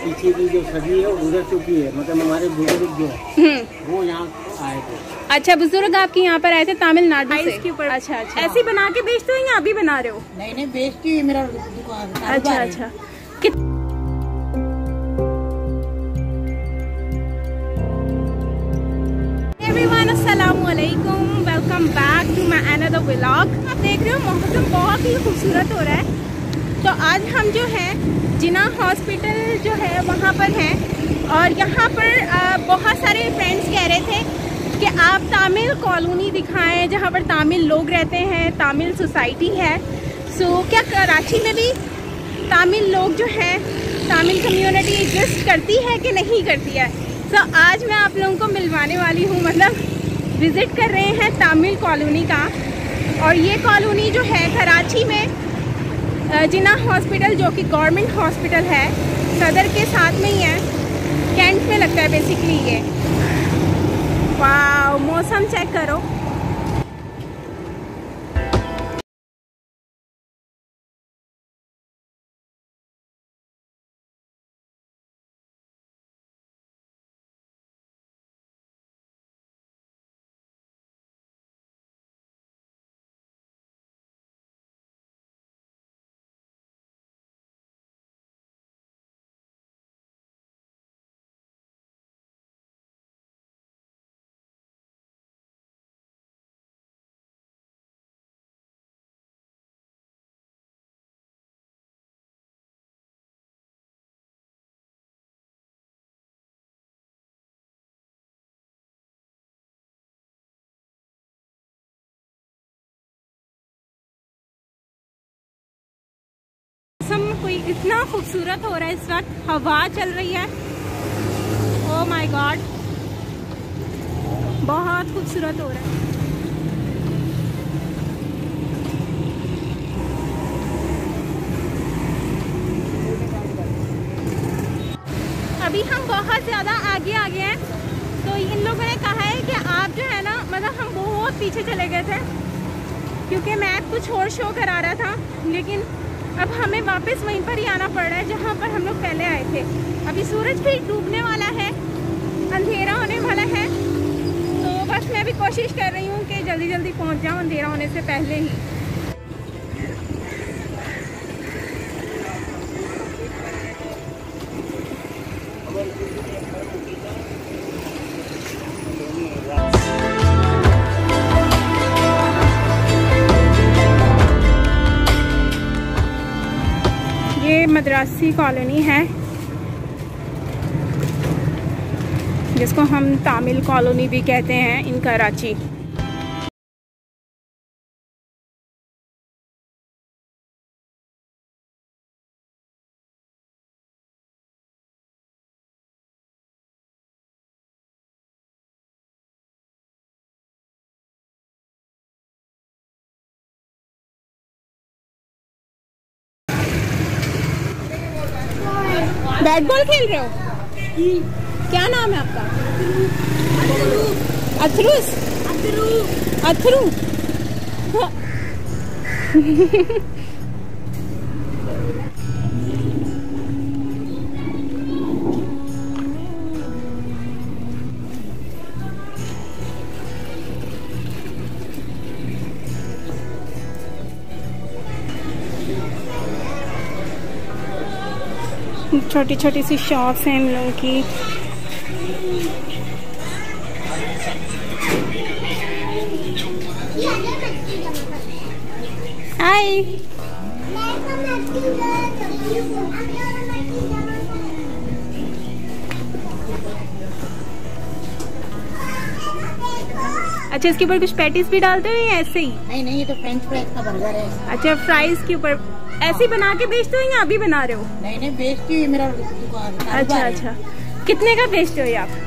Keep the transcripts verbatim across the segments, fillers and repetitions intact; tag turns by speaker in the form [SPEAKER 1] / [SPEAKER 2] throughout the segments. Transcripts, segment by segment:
[SPEAKER 1] पीछे की जो सदी है वो गुजर चुकी है, मतलब हमारे बुजुर्ग जो है वो यहाँ आए थे।
[SPEAKER 2] अच्छा, बुजुर्ग आपके यहाँ पर आए थे तमिलनाडु से? के ऊपर। अच्छा अच्छा, ऐसे बना के बेचते हो या अभी बना रहे हो?
[SPEAKER 1] नहीं नहीं, बेचती है, मेरा दुकान।
[SPEAKER 2] अच्छा अच्छा। कित... एवरीवन, अस्सलाम वालेकुम, welcome back to my another vlog. आप देख रहे हो मौसम बहुत ही खूबसूरत हो रहा है। तो आज हम जो है जिना हॉस्पिटल जो है वहाँ पर हैं और यहाँ पर बहुत सारे फ्रेंड्स कह रहे थे कि आप तामिल कॉलोनी दिखाएं जहाँ पर तामिल लोग रहते हैं, तामिल सोसाइटी है। सो क्या कराची में भी तामिल लोग जो हैं, तामिल कम्युनिटी एग्जिस्ट करती है कि नहीं करती है? तो आज मैं आप लोगों को मिलवाने वाली हूँ, मतलब विज़िट कर रहे हैं तामिल कॉलोनी का। और ये कॉलोनी जो है कराची में जिना हॉस्पिटल, जो कि गवर्नमेंट हॉस्पिटल है, सदर के साथ में ही है, कैंट में लगता है बेसिकली ये। वाह, मौसम चेक करो। मौसम कोई इतना खूबसूरत हो रहा है इस वक्त, हवा चल रही है। ओह माय गॉड, बहुत खूबसूरत हो रहा है। अभी हम बहुत ज़्यादा आगे आ गए हैं। तो इन लोगों ने कहा है कि आप जो है ना, मतलब हम बहुत पीछे चले गए थे क्योंकि मैप कुछ और शो करा रहा था, लेकिन अब हमें वापस वहीं पर ही आना पड़ रहा है जहाँ पर हम लोग पहले आए थे। अभी सूरज भी डूबने वाला है, अंधेरा होने वाला है। तो बस मैं भी कोशिश कर रही हूँ कि जल्दी जल्दी पहुँच जाऊँ अंधेरा होने से पहले ही। ये मद्रासी कॉलोनी है जिसको हम तामिल कॉलोनी भी कहते हैं इन कराची। बैट बॉल खेल रहे हो? क्या नाम है आपका? अथरुस? अथरू अथरू छोटी छोटी सी शॉप्स हैं इन लोगों की। हाय, अच्छा, इसके ऊपर कुछ पैटीज भी डालते हो या ऐसे ही?
[SPEAKER 1] नहीं नहीं, ये तो फ्रेंच फ्राइज का बर्गर है।
[SPEAKER 2] अच्छा, फ्राइज के ऊपर ऐसे ही बना के बेचते हो या अभी बना रहे हो?
[SPEAKER 1] नहीं नहीं, बेचती है, मेरा दुकान।
[SPEAKER 2] अच्छा अच्छा, कितने का बेचते हो ये आप?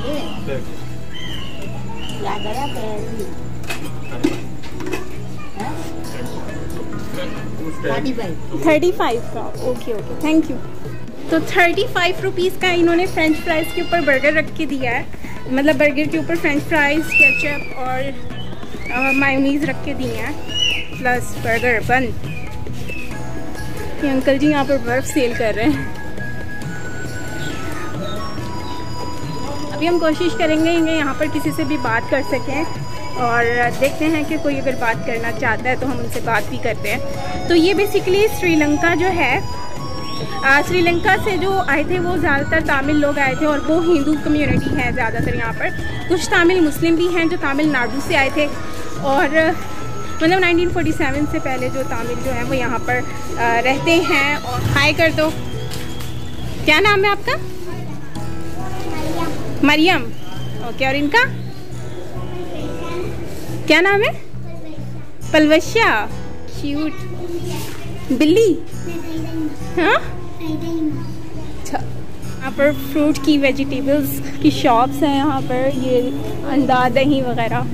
[SPEAKER 2] थर्टी फाइव का। Okay okay, thank you. तो थर्टी फाइव रुपीज़ का इन्होंने फ्रेंच फ्राइज के ऊपर बर्गर रख के दिया है, मतलब बर्गर के ऊपर फ्रेंच फ्राइज, केचप और मायोनीज रख के दिए हैं, प्लस बर्गर बन। ये अंकल जी यहाँ पर बर्फ़ सेल कर रहे हैं। अभी हम कोशिश करेंगे यहाँ पर किसी से भी बात कर सकें और देखते हैं कि कोई अगर बात करना चाहता है तो हम उनसे बात भी करते हैं। तो ये बेसिकली श्रीलंका जो है, श्रीलंका से जो आए थे वो ज़्यादातर तमिल लोग आए थे और वो हिंदू कम्युनिटी है ज़्यादातर यहाँ पर। कुछ तमिल मुस्लिम भी हैं जो तमिलनाडु से आए थे और मतलब नाइनटीन फोर्टी सेवन से पहले जो तमिल जो है वो यहाँ पर आ, रहते हैं। और हाय कर दो। क्या नाम है आपका? मरियम। ओके, और इनका क्या नाम है? पलवशिया। क्यूट बिल्ली। हाँ, अच्छा। यहाँ पर फ्रूट की, वेजिटेबल्स की शॉप्स हैं यहाँ पर, ये अंडा दही वगैरह।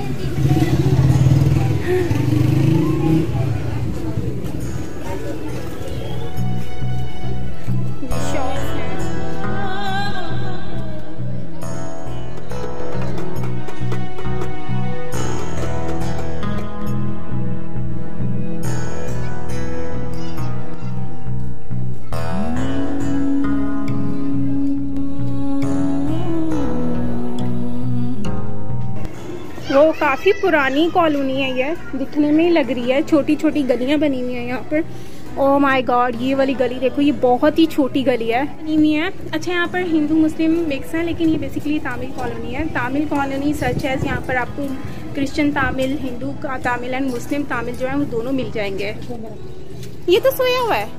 [SPEAKER 2] वो काफ़ी पुरानी कॉलोनी है, ये दिखने में ही लग रही है। छोटी छोटी गलियां बनी हुई हैं यहाँ पर। ओह माय गॉड, ये वाली गली देखो, ये बहुत ही छोटी गली है बनी हुई है। अच्छा, यहाँ पर हिंदू मुस्लिम मिक्स है, लेकिन ये बेसिकली तमिल कॉलोनी है। तमिल कॉलोनी सच है, यहाँ पर आपको क्रिश्चियन तमिल, हिंदू का तमिल एंड मुस्लिम तमिल जो है वो दोनों मिल जाएंगे। ये तो सोया हुआ है,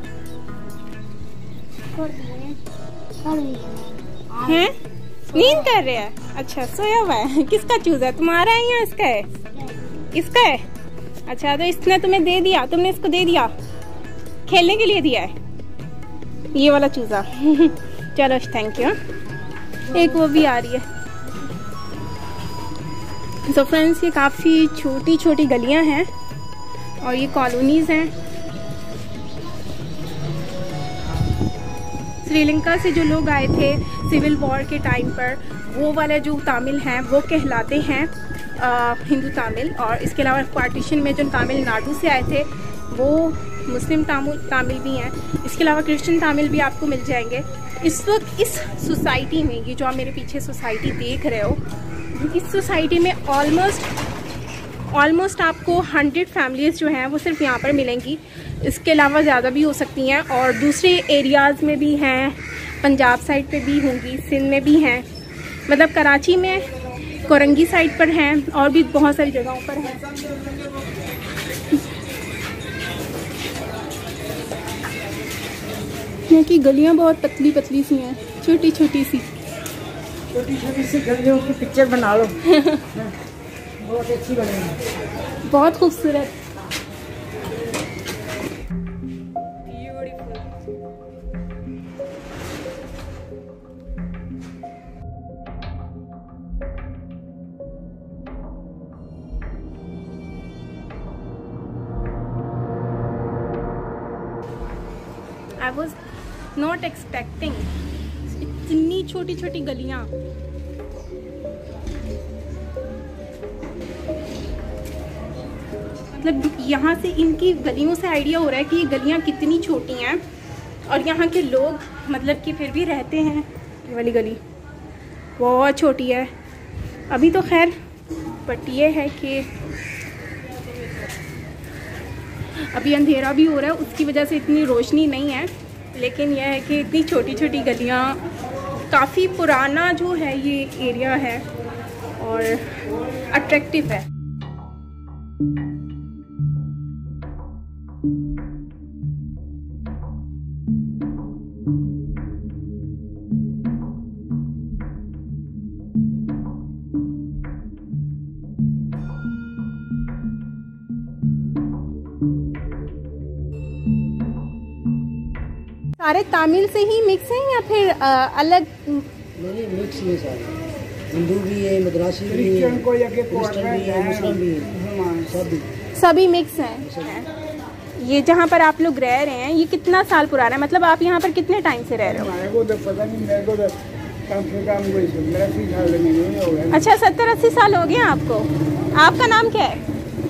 [SPEAKER 2] है? नींद कर रहे हैं? अच्छा, सोया हुआ है। किसका चूजा है, तुम्हारा है या इसका है? इसका है। अच्छा, तो इसने तुम्हें दे दिया, तुमने इसको दे दिया, खेलने के लिए दिया है ये वाला चूजा। चलो थैंक यू। एक वो भी आ रही है। तो फ्रेंड्स, ये काफ़ी छोटी छोटी गलियां हैं और ये कॉलोनीज हैं। श्रीलंका से जो लोग आए थे सिविल वॉर के टाइम पर, वो वाला जो तमिल हैं वो कहलाते हैं आ, हिंदू तमिल। और इसके अलावा पार्टीशन में जो तमिलनाडु से आए थे वो मुस्लिम तमिल तमिल भी हैं। इसके अलावा क्रिश्चियन तमिल भी आपको मिल जाएंगे। इस वक्त इस सोसाइटी में, ये जो आप मेरे पीछे सोसाइटी देख रहे हो, इस सोसाइटी में ऑलमोस्ट ऑलमोस्ट आपको हंड्रेड फैमिलीज़ जो हैं वो सिर्फ यहाँ पर मिलेंगी। इसके अलावा ज़्यादा भी हो सकती हैं और दूसरे एरियाज़ में भी हैं, पंजाब साइड पे भी होंगी, सिंध में भी हैं, मतलब कराची में, कोरंगी साइड पर हैं और भी बहुत सारी जगहों पर हैं। यहाँ की गलियाँ बहुत पतली पतली सी हैं, छोटी छोटी सी
[SPEAKER 1] छोटी छोटी सी गलियों की पिक्चर बना लो। बहुत अच्छी बनेगी,
[SPEAKER 2] बहुत खूबसूरत। I was not expecting इतनी छोटी छोटी गलियां। मतलब यहाँ से, इनकी गलियों से आइडिया हो रहा है कि ये गलियां कितनी छोटी हैं और यहाँ के लोग मतलब कि फिर भी रहते हैं। ये वाली गली बहुत छोटी है अभी तो खैर, बट ये है कि अभी अंधेरा भी हो रहा है, उसकी वजह से इतनी रोशनी नहीं है। लेकिन यह है कि इतनी छोटी छोटी गलियाँ, काफ़ी पुराना जो है ये एरिया है और अट्रैक्टिव है। सारे तमिल से ही मिक्स हैं या फिर आ, अलग?
[SPEAKER 1] नहीं, मिक्स है सारे, हिंदू भी है, मद्रासी भी है, क्रिश्चियन भी है, मुस्लिम भी है, सभी
[SPEAKER 2] सभी मिक्स हैं। ये जहाँ पर आप लोग रह रहे हैं ये कितना साल पुराना है? मतलब आप यहाँ पर कितने टाइम से रह रहे हो?
[SPEAKER 1] मेरे को तो पता नहीं, मेरे को तो कम से कम कोई सत्तर अस्सी साल नहीं हो गए।
[SPEAKER 2] अच्छा, सत्तर अस्सी साल हो गए आपको। आपका नाम क्या है?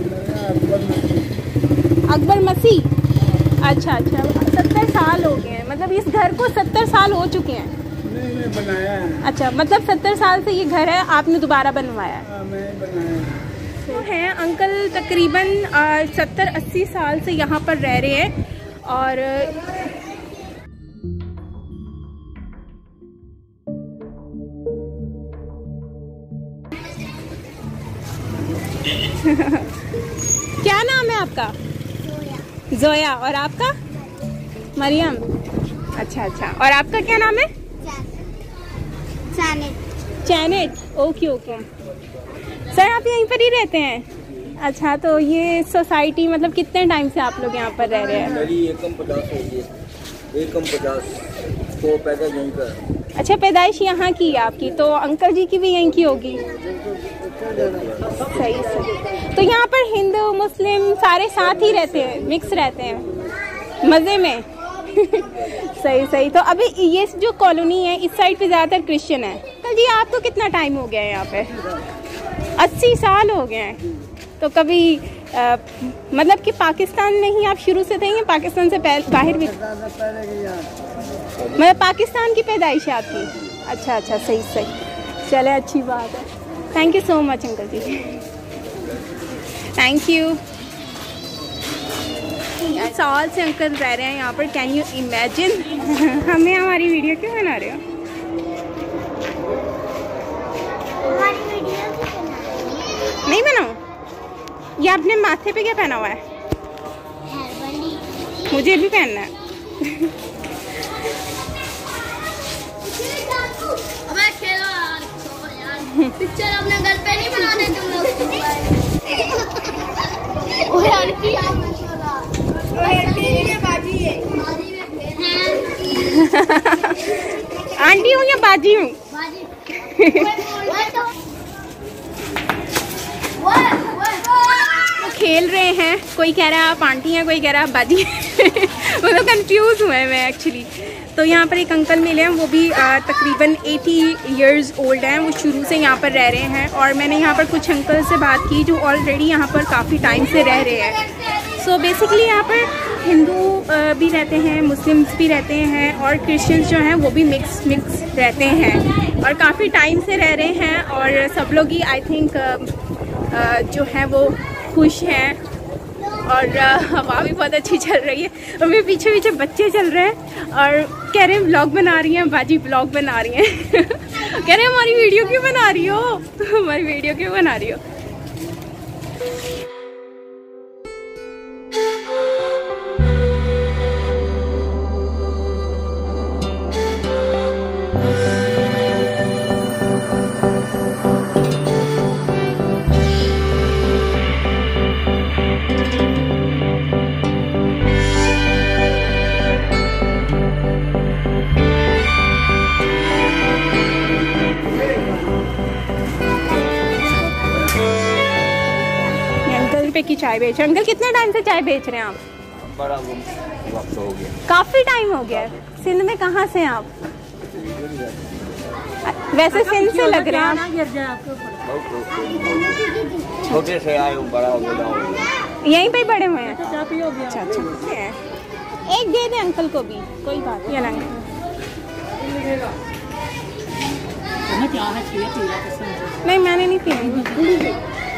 [SPEAKER 2] अकबर मसीह। अच्छा अच्छा, सत्तर साल हो गए हैं, मतलब इस घर को सत्तर साल हो चुके हैं।
[SPEAKER 1] नहीं, मैं बनाया है।
[SPEAKER 2] अच्छा, मतलब सत्तर साल से ये घर है, आपने दोबारा बनवाया है?
[SPEAKER 1] हाँ, मैं बनाया
[SPEAKER 2] तो हैं अंकल तकरीबन सत्तर अस्सी साल से यहाँ पर रह रहे हैं। और क्या नाम है आपका? जोया। जोया। और आपका? मरियम। अच्छा अच्छा। और आपका क्या नाम है?
[SPEAKER 3] चैनेट।
[SPEAKER 2] चैनेट। Okay okay. सर आप यहीं पर ही रहते हैं? अच्छा, तो ये सोसाइटी मतलब कितने टाइम से आप लोग यहाँ पर रह रहे हैं?
[SPEAKER 4] मेरी एकम पचास होगी, एकम पचास तो पैदा यहीं पर।
[SPEAKER 2] अच्छा, पैदाइश यहाँ की है आपकी, तो अंकल जी की भी यहीं की होगी। सही सही। तो यहाँ पर हिंदू मुस्लिम सारे साथ ही रहते हैं, मिक्स रहते हैं मज़े में। सही सही। तो अभी ये जो कॉलोनी है इस साइड पे ज़्यादातर क्रिश्चियन है। अंकल जी आपको कितना टाइम हो गया है यहाँ पे? अस्सी साल हो गए हैं। तो कभी आ, मतलब कि पाकिस्तान में ही आप शुरू से थे या पाकिस्तान से बाहर भी? मतलब पाकिस्तान की पैदाइश है आपकी? अच्छा अच्छा, सही सही। चले, अच्छी बात है। Thank you so much uncle जी। Thank you. साल से अंकल रह रहे हैं यहाँ पर। Can you imagine? हमें हमारी वीडियो क्यों बना रहे हो?
[SPEAKER 3] हमारी वीडियो
[SPEAKER 2] नहीं बनाओ। ये आपने माथे पे क्या पहना हुआ है? मुझे भी पहनना है।
[SPEAKER 3] अबे खेलो यार, पिक्चर अपने घर पे नहीं बनाने तुम लोग। ओ यार की बाजी है।
[SPEAKER 2] आंटी हूँ या बाजी हूँ? खेल रहे हैं, कोई कह रहा है आप आंटी हैं, कोई कह रहा है आप बाजी हैं। वो तो कंफ्यूज हुए हैं मैं एक्चुअली। तो यहाँ पर एक अंकल मिले हैं, वो भी आ, तकरीबन अस्सी इयर्स ओल्ड हैं। वो शुरू से यहाँ पर रह रहे हैं। और मैंने यहाँ पर कुछ अंकल से बात की जो ऑलरेडी यहाँ पर काफ़ी टाइम से रह रहे हैं। सो बेसिकली यहाँ पर हिंदू भी रहते हैं, मुस्लिम्स भी रहते हैं और क्रिश्चियंस जो हैं वो भी मिक्स मिक्स रहते हैं और काफ़ी टाइम से रह रहे हैं। और सब लोग ही आई थिंक जो है वो खुश हैं। और हवा भी बहुत अच्छी चल रही है। और मेरे पीछे पीछे बच्चे चल रहे हैं और कह रहे हैं ब्लॉग बना रही हैं, बाजी ब्लॉग बना रही हैं। कह रहे हैं हमारी वीडियो क्यों बना रही हो? हमारी वीडियो क्यों बना रही हो? पे की चाय बेच रहे हैं। अंकल कितने टाइम से चाय बेच रहे हैं आप?
[SPEAKER 4] बड़ा वक्त हो गया,
[SPEAKER 2] काफी टाइम हो गया है। सिंध में कहाँ से हैं आप? वैसे सिंध से लग रहे हैं।
[SPEAKER 4] छोटे से आए बड़ा हो गया,
[SPEAKER 2] यहीं पे बड़े हुए हैं। अच्छा अच्छा, एक दे दे अंकल को भी, कोई बात नहीं। नहीं मैंने नहीं पी।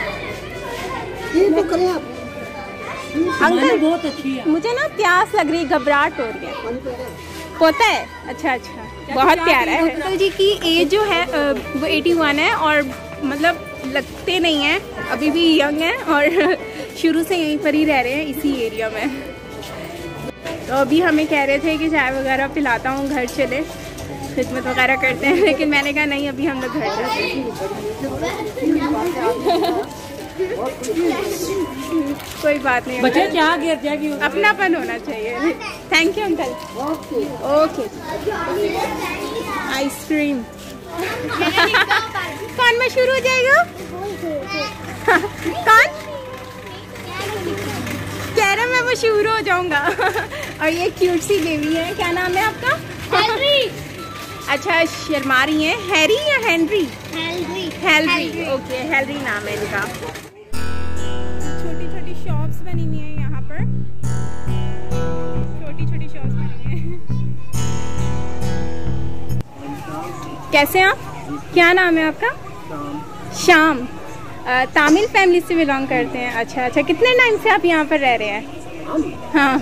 [SPEAKER 1] तो करें आप।
[SPEAKER 2] अंकल
[SPEAKER 1] बहुत अच्छी है।
[SPEAKER 2] मुझे ना प्यास लग रही, घबराहट हो रही है। पोता है? अच्छा अच्छा, बहुत प्यारा है। अंकल जी की एज जो है वो इक्यासी है और मतलब लगते नहीं हैं, अभी भी यंग हैं और शुरू से यहीं पर ही रह रहे हैं इसी एरिया में। तो अभी हमें कह रहे थे कि चाय वगैरह पिलाता हूँ, घर चले खिदमत वगैरह करते हैं, लेकिन मैंने कहा नहीं अभी हम लोग घर जाते हैं। कोई बात नहीं,
[SPEAKER 1] बच्चे क्या गिर जाएगी,
[SPEAKER 2] अपनापन होना चाहिए। Thank you uncle. Okay. Ice cream कौन मशहूर हो जाएगा? कौन कह रहा मैं मशहूर हो जाऊंगा? और ये क्यूट सी बेबी है, क्या नाम है आपका?
[SPEAKER 3] हेनरी।
[SPEAKER 2] अच्छा, शर्मा रही है। हैरी या Henry?
[SPEAKER 3] Henry.
[SPEAKER 2] Henry, okay, Henry नाम है इनका। छोटी छोटी शॉप्स बनी हुई है यहाँ पर, छोटी छोटी शॉप्स बनी हुई है। कैसे हैं आप? क्या नाम है आपका? श्याम। अ, तामिल फैमिली से बिलोंग करते हैं। अच्छा अच्छा, कितने टाइम से आप यहाँ पर रह रहे हैं? हाँ,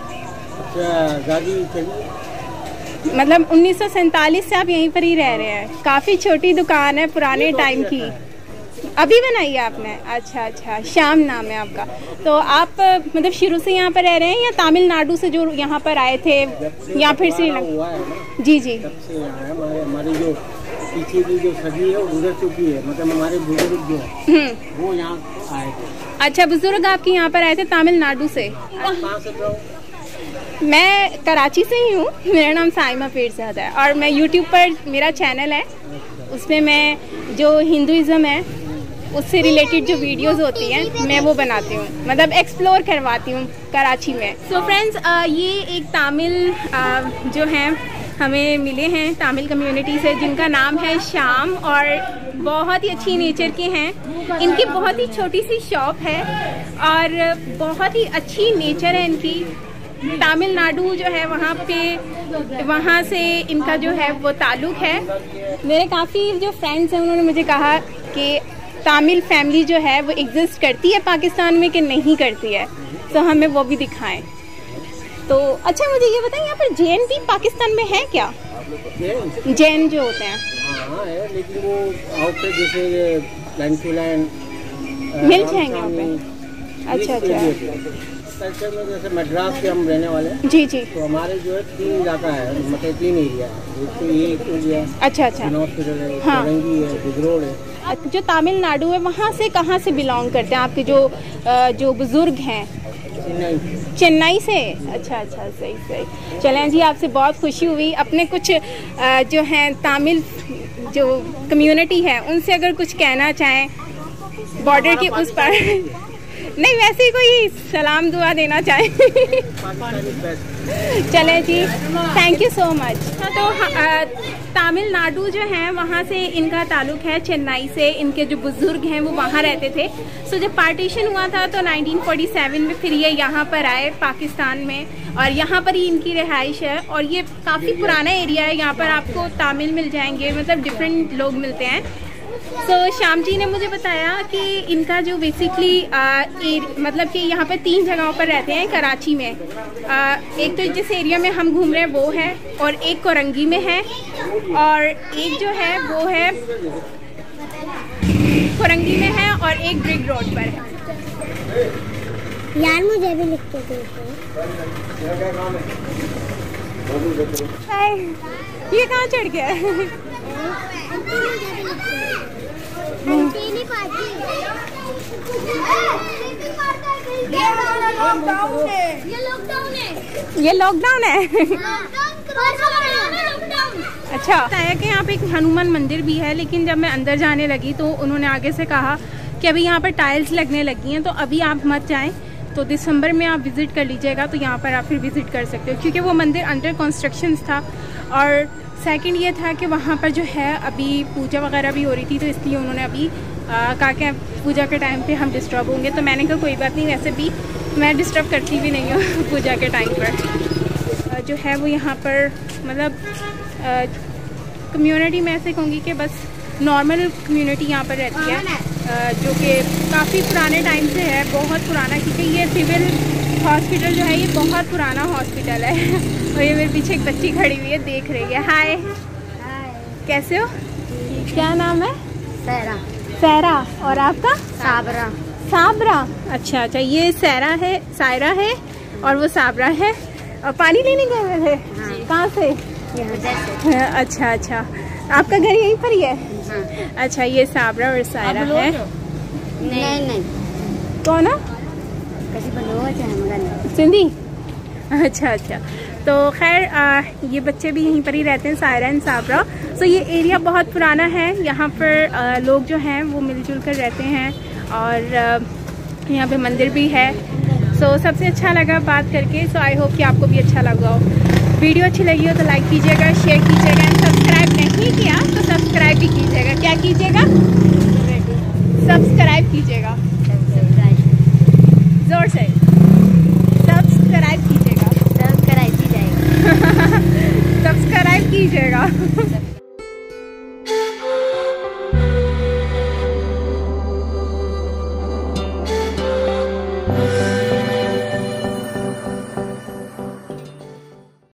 [SPEAKER 2] मतलब उन्नीस सौ सैतालीस से आप यहीं पर ही रह रहे हैं। काफ़ी छोटी दुकान है, पुराने टाइम की। अभी बनाई है आपने? अच्छा अच्छा, श्याम नाम है आपका। तो आप मतलब शुरू से यहाँ पर रह रहे हैं या तमिलनाडु से जो यहाँ पर आए थे या फिर श्रीलंका? जी जी।
[SPEAKER 5] हमारी जो पीछे की जो सदी है वो गुजर चुकी है, मतलब हमारे बुजुर्ग जो है वो यहाँ आए थे।
[SPEAKER 2] अच्छा, बुजुर्ग आपके यहाँ पर आए थे तमिलनाडु से? मैं कराची से ही हूँ। मेरा नाम साइमा पीरज़ादा है और मैं यूट्यूब पर मेरा चैनल है, उसमें मैं जो हिंदुइज़्म है उससे रिलेटेड जो वीडियोस होती हैं मैं वो बनाती हूँ, मतलब एक्सप्लोर करवाती हूँ कराची में। सो so फ्रेंड्स, ये एक तामिल आ, जो हैं हमें मिले हैं तामिल कम्युनिटी से, जिनका नाम है श्याम और बहुत ही अच्छी नेचर के हैं। इनकी बहुत ही छोटी सी शॉप है और बहुत ही अच्छी नेचर है इनकी। तमिलनाडु जो है वहाँ पे, वहाँ से इनका जो है वो ताल्लुक़ है। मेरे काफ़ी जो फ्रेंड्स हैं उन्होंने मुझे कहा कि तामिल फैमिली जो है वो एग्जिस्ट करती है पाकिस्तान में कि नहीं करती है, तो हमें वो भी दिखाएं। तो अच्छा, मुझे ये बताएं, यहाँ पर जैन भी पाकिस्तान में है क्या? जैन जो होते हैं?
[SPEAKER 5] हाँ है, लेकिन वो आउट पे जैसे लाइन टू लाइन
[SPEAKER 2] मिल जाएंगे यहाँ पे। अच्छा अच्छा।
[SPEAKER 5] कल्चर में जैसे मद्रास के हम रहने वाले हैं।
[SPEAKER 2] जी जी।
[SPEAKER 5] तो हमारे जो है तीन इलाका है, मतलब तीन एरिया है। एक तो ये एक एरिया है।
[SPEAKER 2] अच्छा अच्छा।
[SPEAKER 5] हॉस्पिटल है,
[SPEAKER 2] हाँ।
[SPEAKER 5] कोरंगी है, गुजरोड है।
[SPEAKER 2] जो तमिलनाडु है वहाँ से कहाँ से बिलोंग करते हैं आपके जो जो बुजुर्ग हैं?
[SPEAKER 5] चेन्नई।
[SPEAKER 2] चेन्नई से? अच्छा अच्छा, सही सही। चलें जी, आपसे बहुत खुशी हुई। अपने कुछ जो हैं तामिल जो कम्युनिटी है उनसे अगर कुछ कहना चाहें बॉर्डर के उस पर नहीं, वैसे ही कोई सलाम दुआ देना चाहे। चलें जी, थैंक यू सो मच। तो तमिलनाडु जो है वहाँ से इनका ताल्लुक़ है, चेन्नई से। इनके जो बुज़ुर्ग हैं वो वहाँ रहते थे। सो जब पार्टीशन हुआ था तो नाइनटीन फोर्टी सेवन में फिर ये यहाँ पर आए पाकिस्तान में और यहाँ पर ही इनकी रिहाइश है। और ये काफ़ी पुराना एरिया है, यहाँ पर आपको तामिल मिल जाएंगे, मतलब डिफरेंट लोग मिलते हैं। सो so, श्याम जी ने मुझे बताया कि इनका जो बेसिकली मतलब कि यहाँ पर तीन जगहों पर रहते हैं कराची में। आ, एक तो जिस एरिया में हम घूम रहे हैं वो है, और एक कोरंगी में है, और एक जो है वो है कोरंगी में है, और एक ब्रिग रोड पर है।
[SPEAKER 3] यार मुझे भी लिख के दे।
[SPEAKER 2] ये कहाँ चढ़ गया? ये लॉकडाउन है। अच्छा, बताया कि यहाँ पे एक हनुमान मंदिर भी है, लेकिन जब मैं अंदर जाने लगी तो उन्होंने आगे से कहा कि अभी यहाँ पर टाइल्स लगने लगी हैं, तो अभी आप मत जाएं, तो दिसंबर में आप विज़िट कर लीजिएगा, तो यहाँ पर आप फिर विज़िट कर सकते हो, क्योंकि वो मंदिर अंडर कंस्ट्रक्शन था। और सेकंड ये था कि वहाँ पर जो है अभी पूजा वगैरह भी हो रही थी, तो इसलिए उन्होंने अभी कहा कि पूजा के टाइम पे हम डिस्टर्ब होंगे। तो मैंने कहा कोई बात नहीं, वैसे भी मैं डिस्टर्ब करती भी नहीं हूँ पूजा के टाइम पर। जो है वो यहाँ पर मतलब कम्युनिटी में ऐसे कहूँगी कि बस नॉर्मल कम्युनिटी यहाँ पर रहती है, जो कि काफ़ी पुराने टाइम से है, बहुत पुराना, क्योंकि ये सिविल हॉस्पिटल जो है ये बहुत पुराना हॉस्पिटल है। और ये मेरे पीछे एक बच्ची खड़ी हुई है, देख रही है। हाय, कैसे हो? क्या नाम है?
[SPEAKER 3] सहरा।
[SPEAKER 2] सहरा। और आपका?
[SPEAKER 3] साबरा।
[SPEAKER 2] साबरा। अच्छा अच्छा, ये सहरा है, सायरा है, और वो साबरा है। और पानी लेने गए हुए थे? हाँ। कहाँ से? यहाँ से। अच्छा अच्छा, आपका घर यहीं पर ही है? हाँ। अच्छा, ये साबरा और सायरा है।
[SPEAKER 3] नहीं नहीं,
[SPEAKER 2] कौन है? सिंधी। अच्छा अच्छा, तो खैर ये बच्चे भी यहीं पर ही रहते हैं, सायरा एंड साबरा। सो ये एरिया बहुत पुराना है, यहाँ पर आ, लोग जो हैं वो मिलजुल कर रहते हैं, और आ, यहाँ पे मंदिर भी है। सो सबसे अच्छा लगा बात करके। सो आई होप कि आपको भी अच्छा लगा हो। वीडियो अच्छी लगी हो तो लाइक कीजिएगा, शेयर कीजिएगा, एंड सब्सक्राइब नहीं किया तो सब्सक्राइब भी कीजिएगा। क्या कीजिएगा? सब्सक्राइब कीजिएगा, जोर से सब्सक्राइब कीजिएगा।
[SPEAKER 3] सब्सक्राइब कीजिएगा।
[SPEAKER 2] सब्सक्राइब कीजिएगा।